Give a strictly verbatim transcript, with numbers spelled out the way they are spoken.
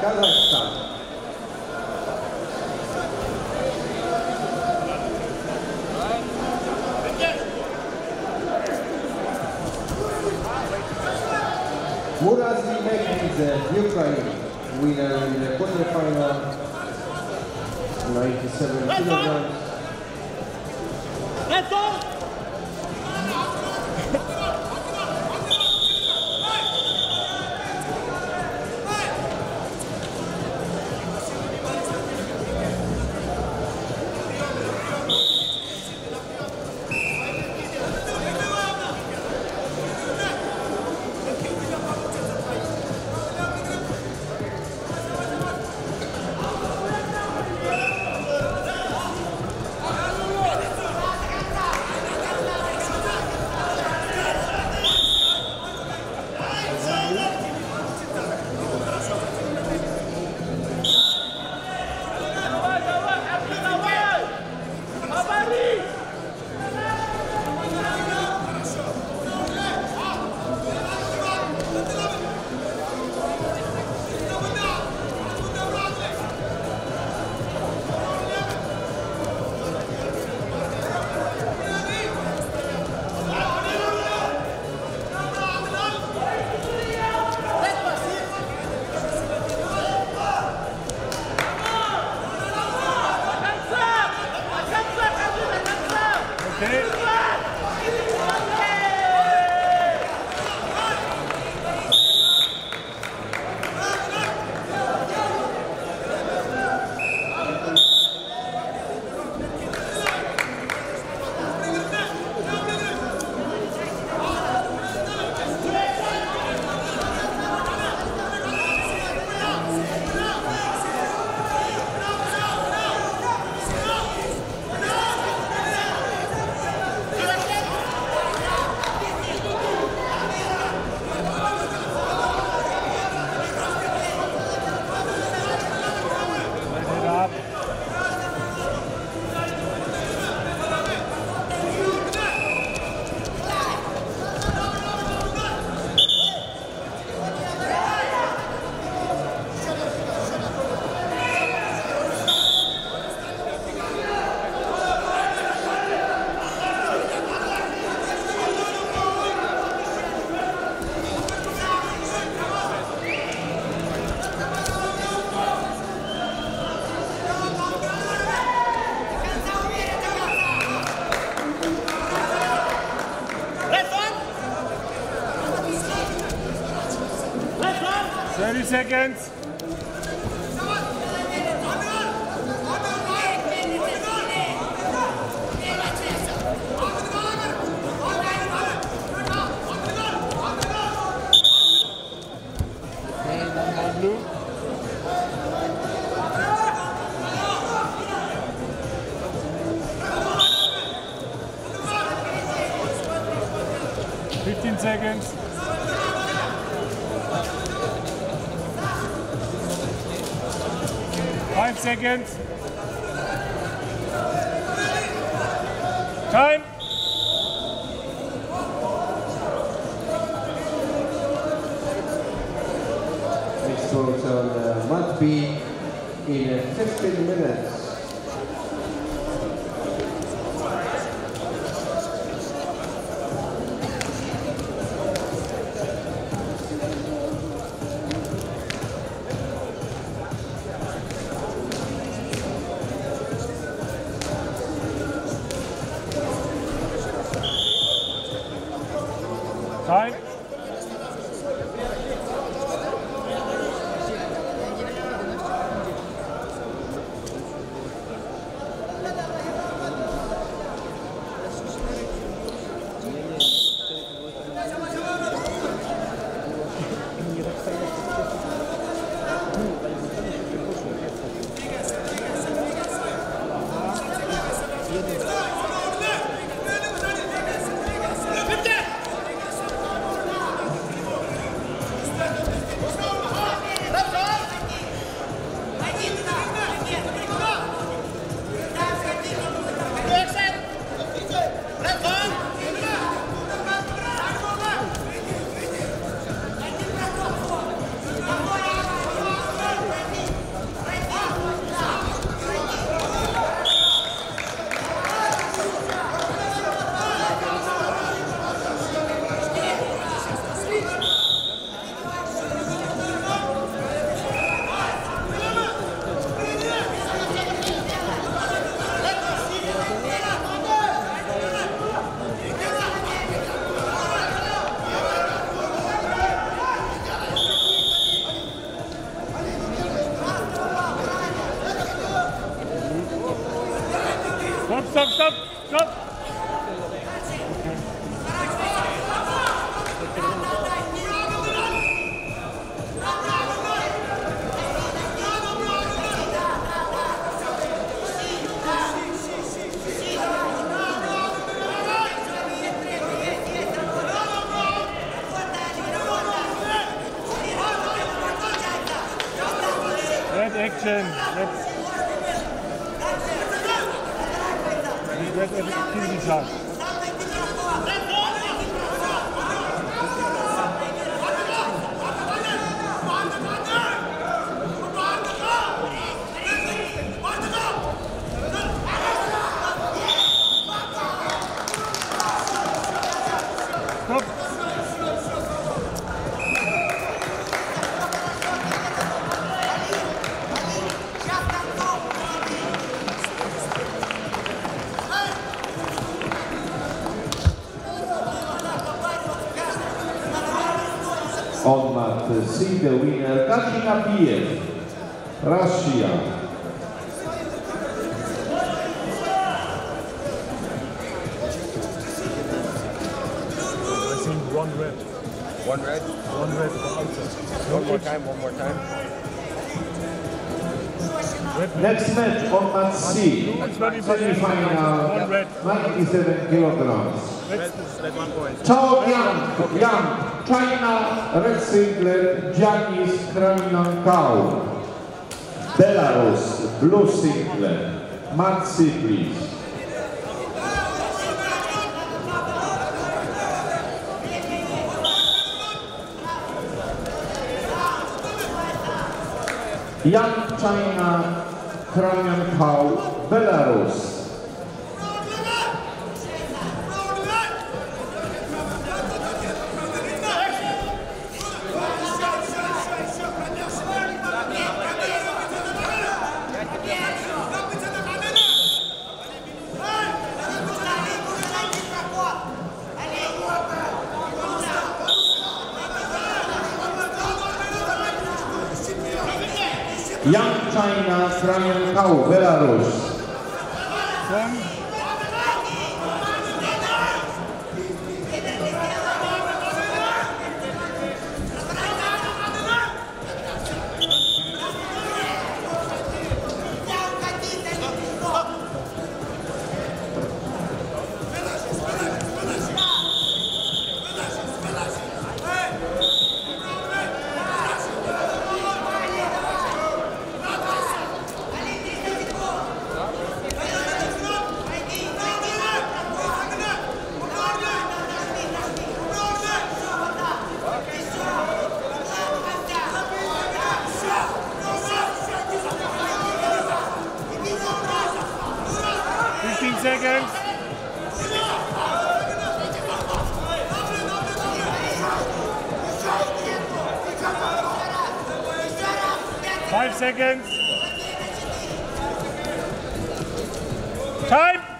Kazakhstan. Murazy Mekhdze, Ukraine, winner in the quarterfinal, ninety-seven kilograms. Let's go! thirty seconds. fifteen seconds. Five seconds. Time. Next vote on uh, Mat B in fifteen minutes. Time. stop, stop, stop. Red action. Let's Red activity chart. Stop. On mat C, the winner, Katina Pijev, Russia. I think one red. One red. One red for outside. One more time, one more time. Red. Next match on mat C, That's very bad. semi-final, One red. ninety-seven kilograms. Red. Red one point. Chao Yang, Yang, China, red singlet, Giannis Kramiankau. Belarus, blue singlet, mat C, please. Yang, China, Kramiankau, Belarus. Yang, China, Kramiankau, Belarus. One. fifteen seconds. Five seconds. Time.